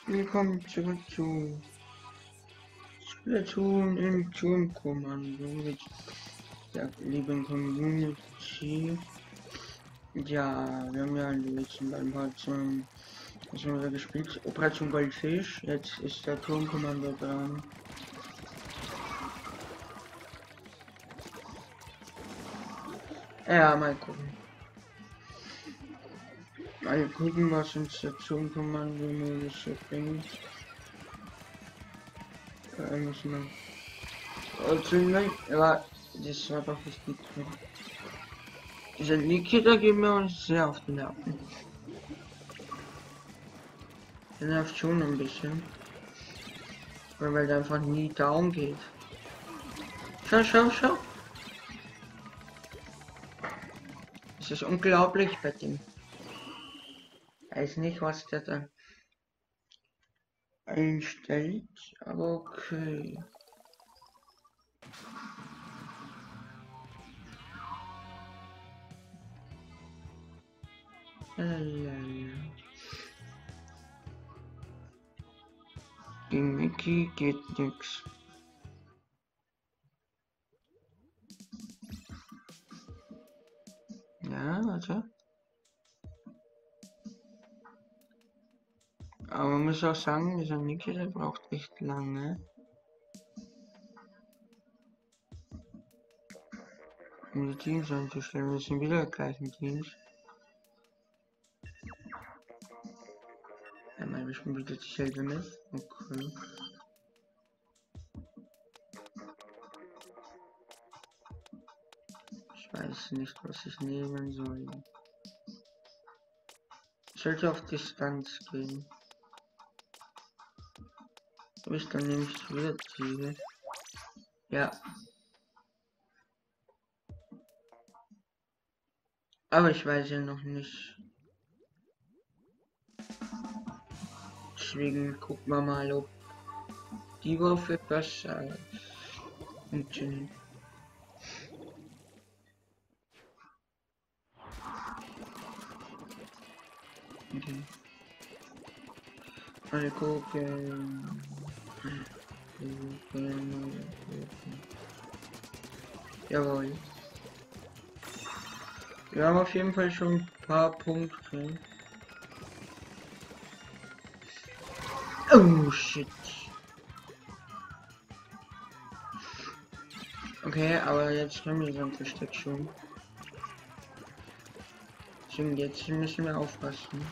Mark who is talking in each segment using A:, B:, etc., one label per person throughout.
A: Willkommen zurück zu Splatoon im Turmkommando mit der lieben Community. Ja, wir haben ja in den letzten beiden Parts was haben wir da gespielt? Operation Goldfisch. Jetzt ist der Turmkommando dran. Ja, mal gucken. Mal gucken, was uns der Turmkommando-Modus so bringt. Muss man. Oh, aber das war doch nicht gut. Diese Nikita geben mir uns sehr auf die Nerven. Der nervt schon ein bisschen. Weil der einfach nie down geht. Schau, schau, schau. Es ist unglaublich bei dem. Ich weiß nicht, was der da einstellt, aber okay. Gegen Mickey geht nix. Ja, warte. Aber man muss auch sagen, dieser Mickey, der braucht echt lange, um die Teams einzustellen. Wir sind wieder gleichen Teams. Einmal bestimmt wieder dieselbe Map. Okay. Ich weiß nicht, was ich nehmen soll. Ich sollte auf Distanz gehen. Ich dann nehme ich wieder Ziele. Ja. Aber ich weiß ja noch nicht. Deswegen gucken wir mal, ob die Waffe besser funktioniert. Okay. Mal gucken. Jawohl. Wir haben auf jeden Fall schon ein paar Punkte. Oh shit. Okay, aber jetzt haben wir so ein Versteck schon. Deswegen jetzt müssen wir aufpassen.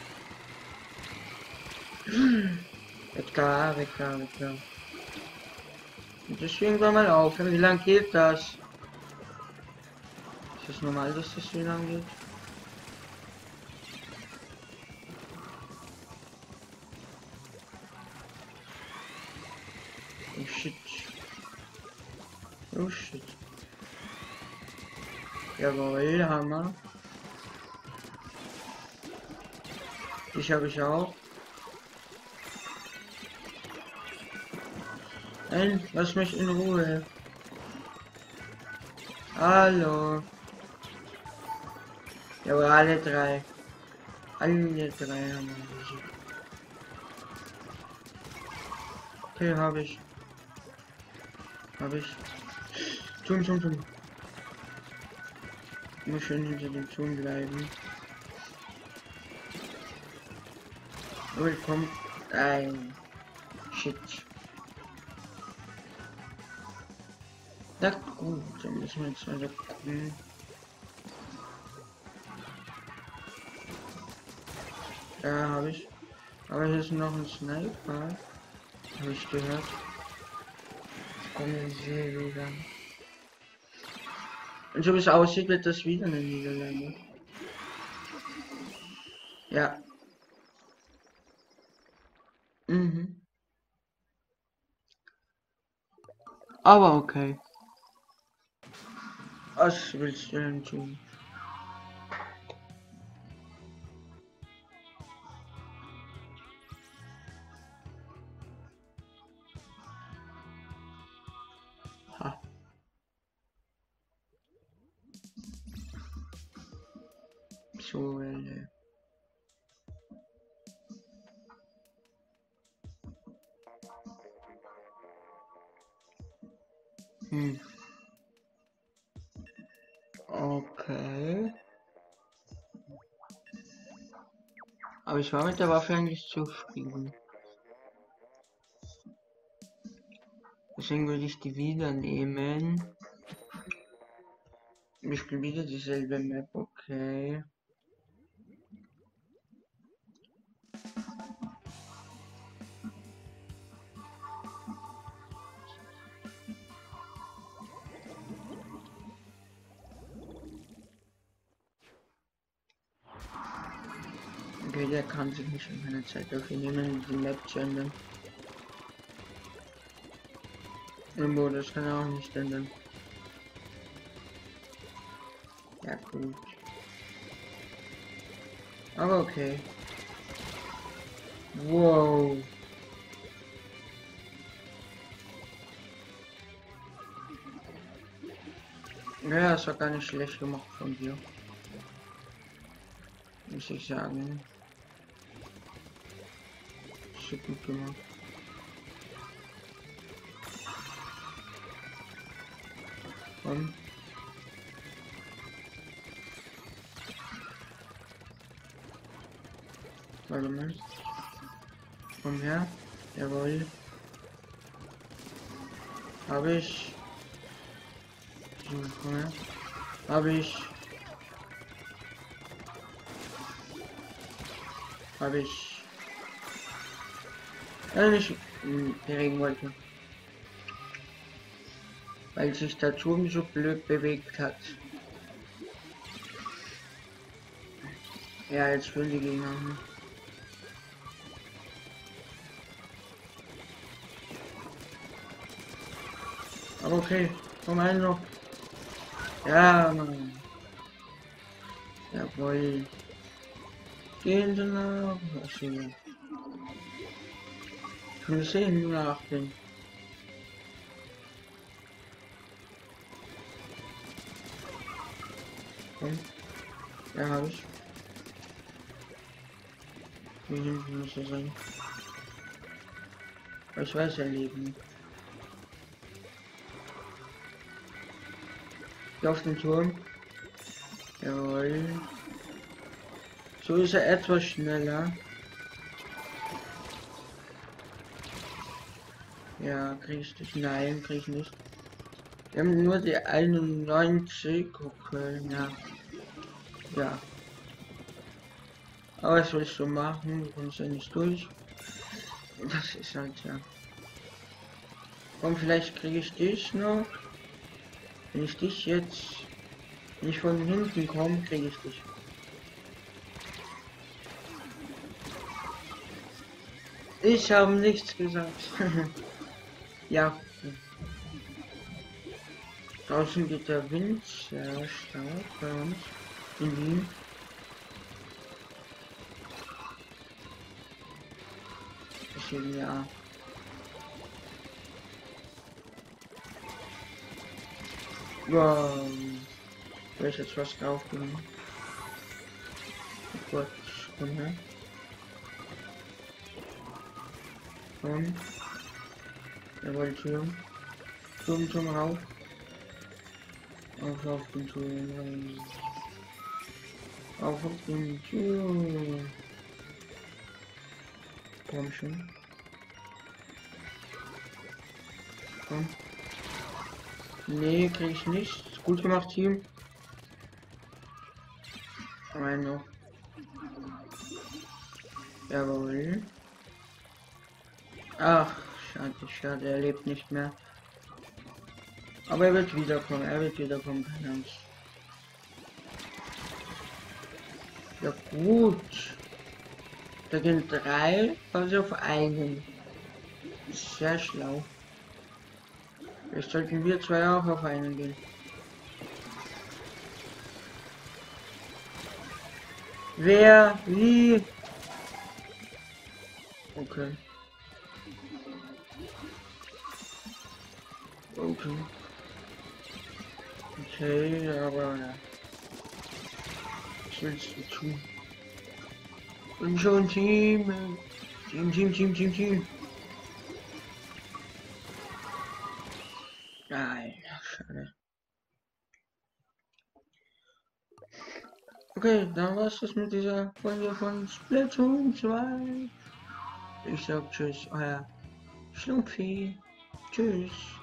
A: Weg da, weg da, weg da. Und deswegen war mal auf. Wie lang geht das? Ist das normal, dass das so lang geht? Oh shit. Oh shit. Jawohl, Hammer. Ich habe ich auch. Nein, lass mich in Ruhe. Hallo. Jawohl, alle drei. Alle drei haben wir besiegt. Okay, habe ich. Habe ich. Tun. Muss schön hinter dem Tun bleiben. Kommt ein Shit. Na gut, dann müssen wir jetzt mal gucken. Ja, habe ich. Aber hier ist noch ein Sniper. Habe ich gehört. Kommen sie wieder. Und so wie es aussieht, wird das wieder eine Niederlage. Ja. Mhm. Aber okay. Was willst du denn tun? Ha. So, Hm. Okay. Aber ich war mit der Waffe eigentlich zufrieden. Deswegen würde ich die wieder nehmen. Wir spielen wieder dieselbe Map, okay. Okay, der kann sich nicht in meiner Zeit dafür nehmen, die Map zu ändern. Irgendwo, das kann er auch nicht ändern. Ja, gut. Aber okay. Wow. Ja, das war gar nicht schlecht gemacht von dir. Muss ich sagen. So gut gemacht. Komm. Warte mal. Komm her. Jawohl. Habe ich. So, komm her. Habe ich. Habe ich. Nicht Regen wollte. Weil sich der Turm so blöd bewegt hat. Ja, jetzt will die Gegner. Ne? Aber okay, komm ein noch. Ja, Mann. Jawohl. Gehen Sie nach. Achso. Ich will sehen, nur nach den. Komm. Ja, habe ich. Hier hinten muss er sein. Aber ich weiß ja Leben. Hier auf den Turm. Jawohl. So ist er etwas schneller. Ja, krieg ich dich? Nein, krieg ich nicht. Wir haben nur die 91. Okay, ja. Ja. Aber was willst du machen? Du kommst ja nicht durch. Das ist halt ja. Komm, vielleicht kriege ich dich noch. Wenn ich dich jetzt nicht von hinten komme, kriege ich dich. Ich habe nichts gesagt. Ja. Draußen geht der Wind sehr stark bei uns. In Wien. Deswegen ja. Wow. Da ist jetzt was draufgenommen. Oh Gott, komm her. Komm. Jawohl, Turm. Turm rauf. Auf den Turm. Auf den Turm. Komm schon. Komm. Nee, krieg ich nicht. Gut gemacht, Team. Ein noch. Jawohl. Ach, schade, schade, er lebt nicht mehr. Aber er wird wiederkommen, keine Angst. Ja gut. Da gehen 3, also auf einen. Sehr schlau. Jetzt sollten wir 2 auch auf einen gehen. Wer? Wie? Okay. Okay. Okay, aber ja. Was willst du tun? Und schon Team. Team. Nein. schade. Okay, dann war's das mit dieser Folge von Splatoon 2. Ich sag tschüss, euer Schlumpfi. Tschüss.